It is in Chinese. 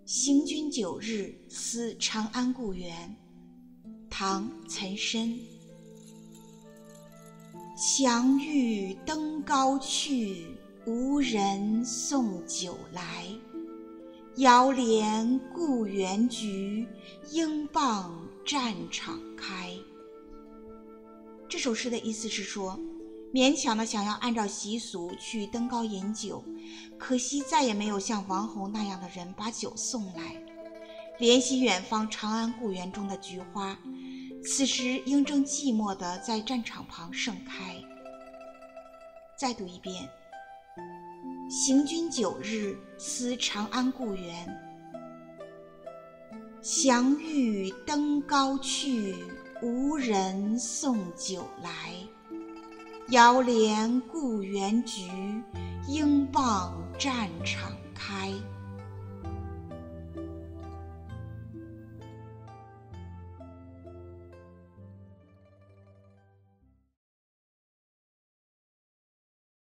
行军9日，思长安故园。唐·岑参。祥欲登高去，无人送酒来。遥怜故园菊，应傍战场开。这首诗的意思是说，勉强的想要按照习俗去登高饮酒，可惜再也没有像王侯那样的人把酒送来。怜惜远方长安故园中的菊花，此时应正寂寞地在战场旁盛开。再读一遍：行军9日，思长安故园。祥欲登高去，无人送酒来。遥怜故园菊，应傍战场开。